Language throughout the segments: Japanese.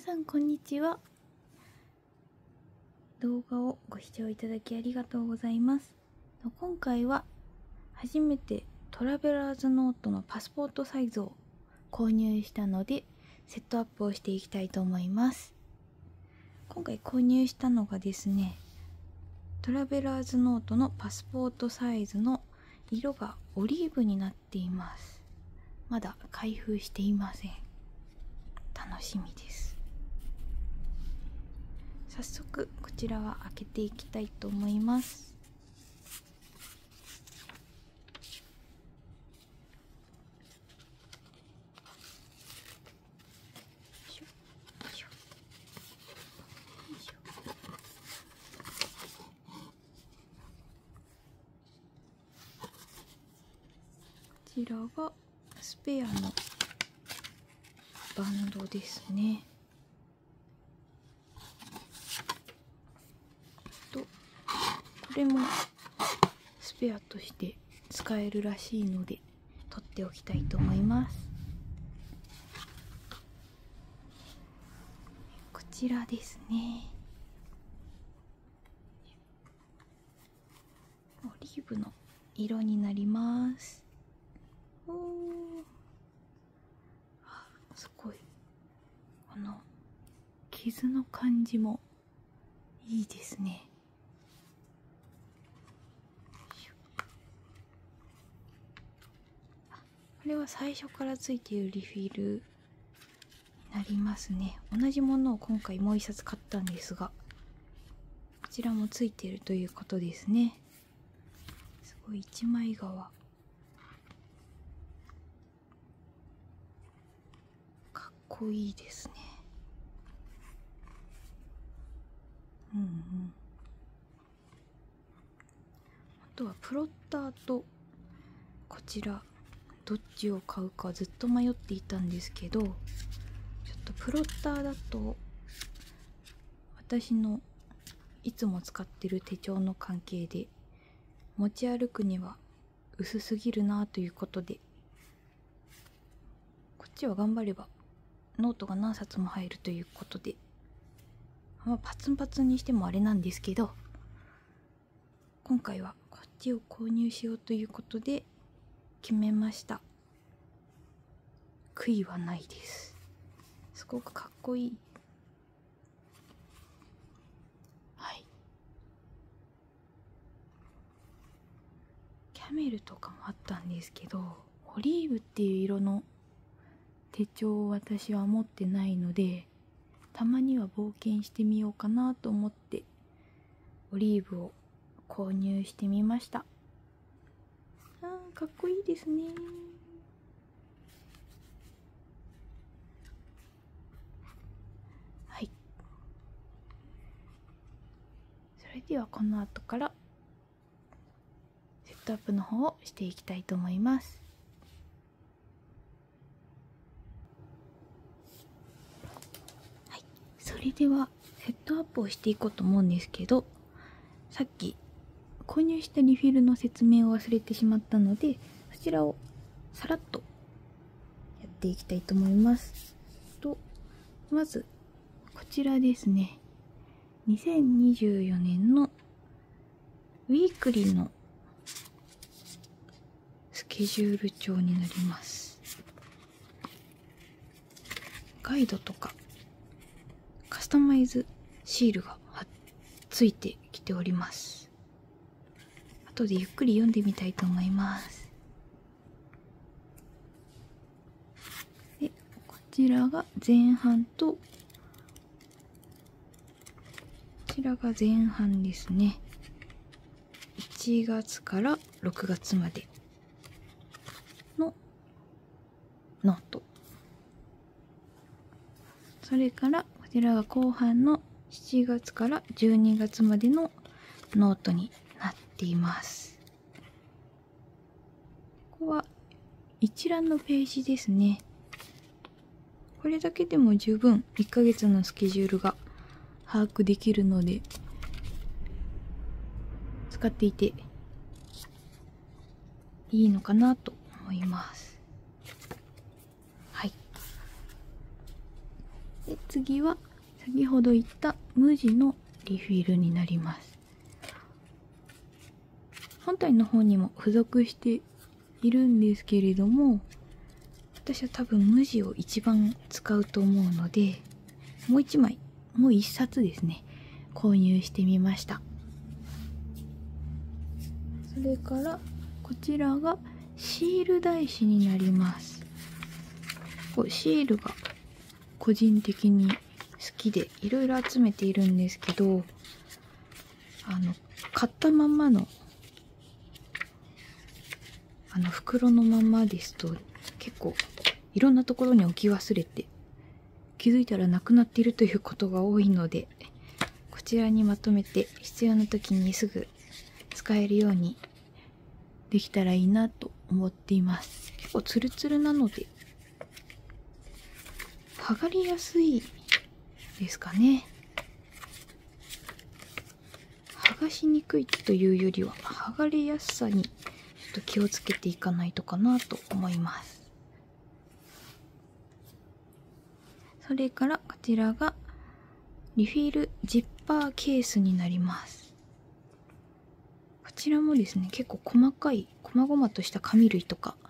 さんこんにちは。動画をご視聴いただきありがとうございます。今回は初めてトラベラーズノートのパスポートサイズを購入したのでセットアップをしていきたいと思います。今回購入したのがですね、トラベラーズノートのパスポートサイズの色がオリーブになっています。まだ開封していません。楽しみです。早速こちらは開けていきたいと思います。こちらがスペアのバンドですね。これもスペアとして使えるらしいので取っておきたいと思います。こちらですね。オリーブの色になります。すごい、この傷の感じもいいですね。これは最初からついているリフィルになりますね。同じものを今回もう一冊買ったんですが、こちらもついているということですね。すごい一枚革、かっこいいですね。あとはプロッターとこちらどっちを買うかずっと迷っていたんですけど、ちょっとプロッターだと私のいつも使ってる手帳の関係で持ち歩くには薄すぎるなということで、こっちは頑張ればノートが何冊も入るということで、パツンパツンにしてもあれなんですけど、今回はこっちを購入しようということで決めました。悔いはないです。すごくかっこいい。はい。キャメルとかもあったんですけど、オリーブっていう色の手帳を私は持ってないので、たまには冒険してみようかなと思ってオリーブを購入してみました。かっこいいですね。はい。それではこの後からセットアップの方をしていきたいと思います。はい。それではセットアップをしていこうと思うんですけど、さっき購入したリフィルの説明を忘れてしまったので、そちらをさらっとやっていきたいと思います。まずこちらですね。2024年のウィークリーのスケジュール帳になります。ガイドとかカスタマイズシールがついてきております。後でゆっくり読んでみたいと思います。で、こちらが前半と、こちらが前半ですね。1月から6月までのノート。それからこちらが後半の7月から12月までのノートになっています。ここは一覧のページですね。これだけでも十分1ヶ月のスケジュールが把握できるので、使っていていいのかなと思います。はい。で、 次は先ほど言った無地のリフィルになります。本体の方にも付属しているんですけれども、私は多分無地を一番使うと思うので、もう一枚、もう一冊ですね、購入してみました。それからこちらがシール台紙になります。シールが個人的に好きでいろいろ集めているんですけど、買ったままの袋のままですと結構いろんなところに置き忘れて気づいたらなくなっているということが多いので、こちらにまとめて必要な時にすぐ使えるようにできたらいいなと思っています。結構ツルツルなので剥がれやすいですかね。剥がしにくいというよりは剥がれやすさにちょっと気をつけていかないとかなと思います。それからこちらがリフィルジッパーケースになります。こちらもですね、結構細かい細々とした紙類とか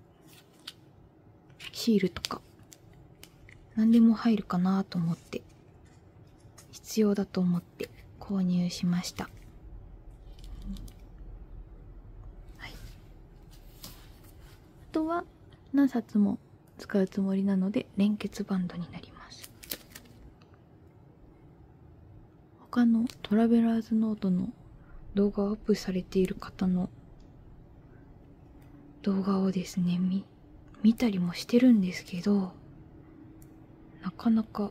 シールとか何でも入るかなと思って、必要だと思って購入しました。はい、あとは何冊も使うつもりなので連結バンドになります。他のトラベラーズノートの動画をアップされている方の動画をですね、見たりもしてるんですけど、なかなか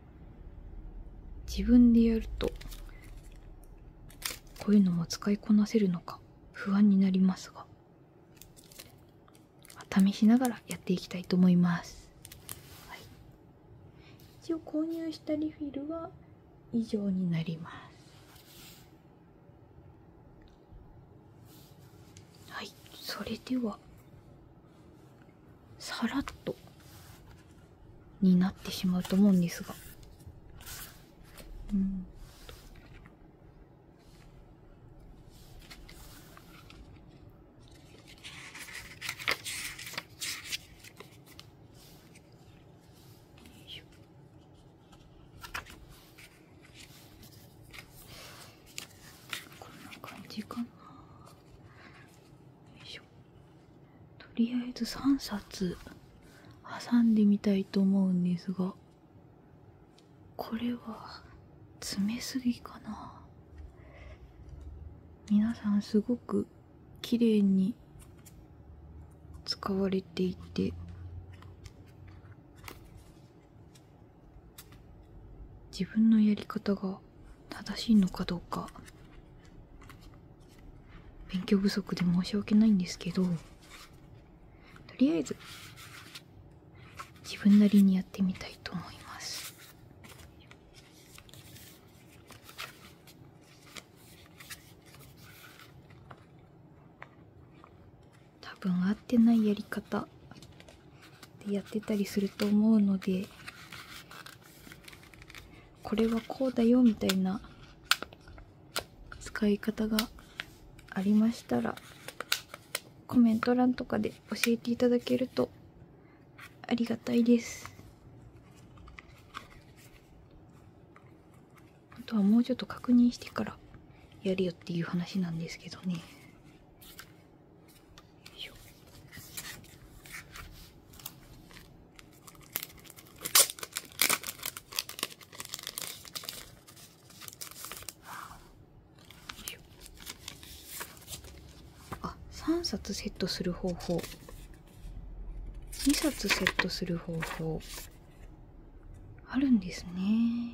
自分でやるとこういうのも使いこなせるのか不安になりますが、試しながらやっていきたいと思います。はい、一応購入したリフィルは以上になります。はい、それではさらっとになってしまうと思うんですが、こんな感じかな。よいしょ。とりあえず3冊挟んでみたいと思うんですが、これは詰めすぎかな。皆さんすごく綺麗に使われていて、自分のやり方が正しいのかどうか勉強不足で申し訳ないんですけど、とりあえず自分なりにやってみたいと思います。多分合ってないやり方でやってたりすると思うので、これはこうだよみたいな使い方がありましたらコメント欄とかで教えていただけるとありがたいです。あとはもうちょっと確認してからやるよっていう話なんですけどね。3冊セットする方法、2冊セットする方法あるんですね。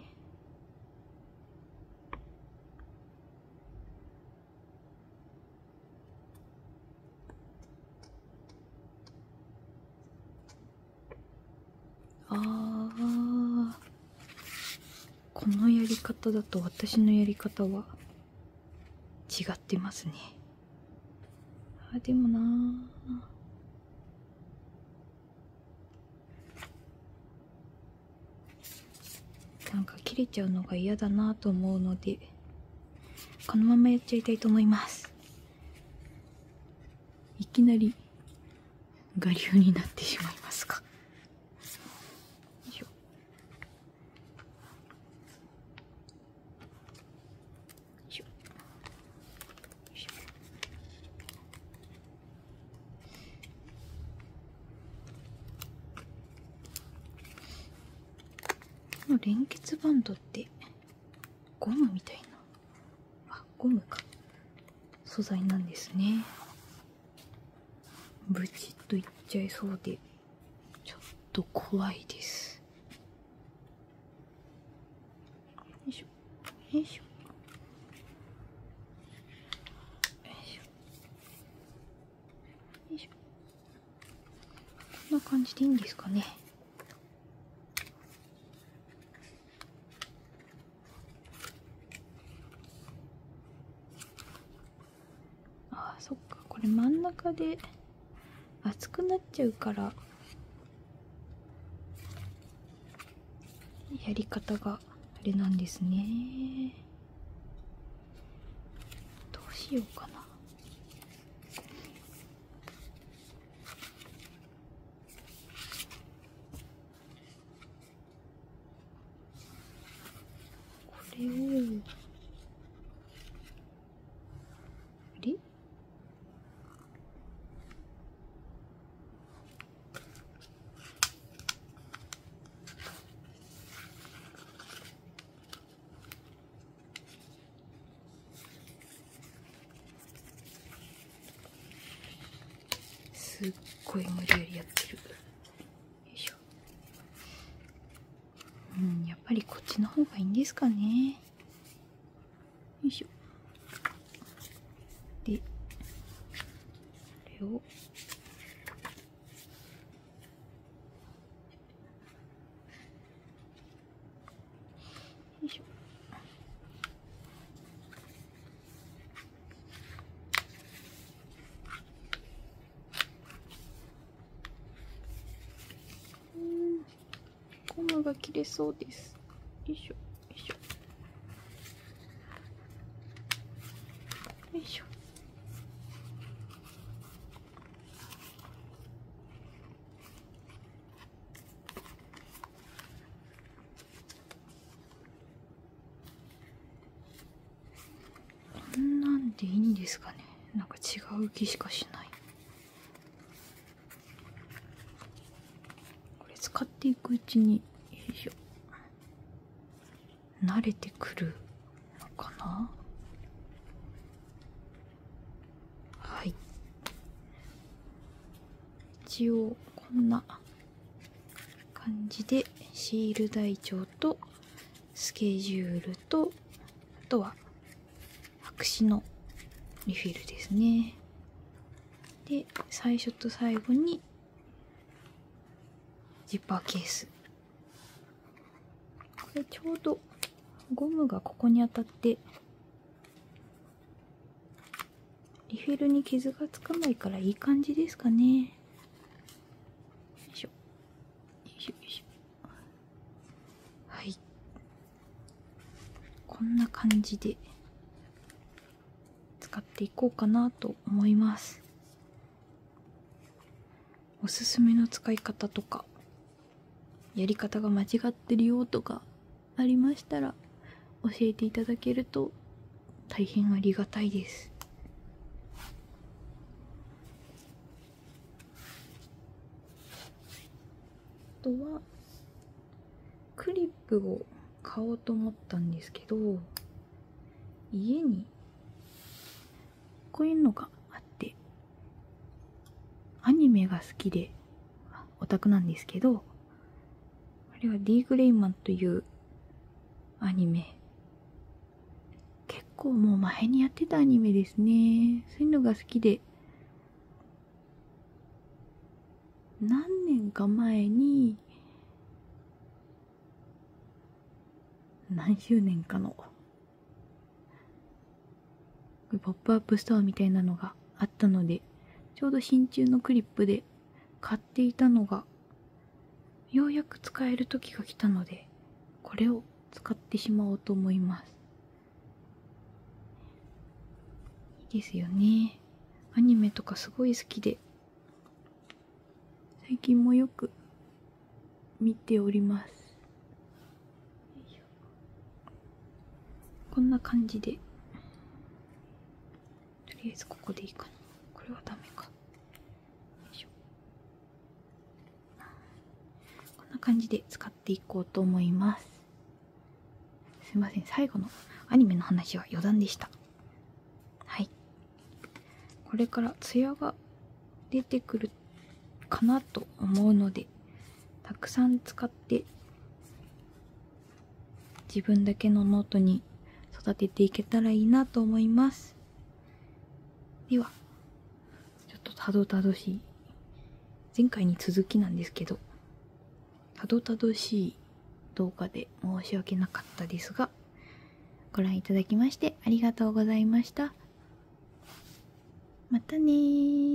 このやり方だと私のやり方は違ってますね。でもななんか切れちゃうのが嫌だなと思うので、このままやっちゃいたいと思います。いきなり我流になってしまいますか。よいしょ。よいしょ。よいしょ。この連結バンドってゴムみたいな、ゴムか、素材なんですね。ブチッといっちゃいそうでちょっと怖いです。よいしょよいしょよいしょよいしょ。こんな感じでいいんですかね。そっか、これ真ん中で熱くなっちゃうからやり方があれなんですね。どうしようかな。これをあれ、すっごい無理やりやってる。よいしょ。やっぱりこっちの方がいいんですかね。よいしょ。で、これをよいしょ。ゴムが切れそうです。よいしょよいしょよいしょ。こんなんでいいんですかね。なんか違う気しかしない。これ使っていくうちに、よいしょ、慣れてくるのかな。はい、一応こんな感じでシール台帳とスケジュールと、あとは白紙のリフィルですね。で、最初と最後にジッパーケース。これちょうどゴムがここに当たってリフィルに傷がつかないからいい感じですかね。よいしょよいしょよいしょ。はい、こんな感じで使っていこうかなと思います。おすすめの使い方とかやり方が間違ってるよとかありましたら教えていただけると大変ありがたいです。あとはクリップを買おうと思ったんですけど、家にこういうのがあって、アニメが好きでオタクなんですけど、あれは D グレイマンというアニメ、結構もう前にやってたアニメですね。そういうのが好きで、何年か前に何周年かのポップアップストアみたいなのがあったので、ちょうど新中のクリップで買っていたのがようやく使える時が来たので、これをってしまおうと思います。いいですよね。アニメとかすごい好きで、最近もよく見ております。こんな感じで、とりあえずここでいいかな。これはダメか。よいしょ。こんな感じで使っていこうと思います。すいません、最後のアニメの話は余談でした。はい。これからツヤが出てくるかなと思うので、たくさん使って自分だけのノートに育てていけたらいいなと思います。では、ちょっとたどたどしい、前回に続きなんですけど、たどたどしい動画で申し訳なかったですが、ご覧いただきましてありがとうございました。またねー。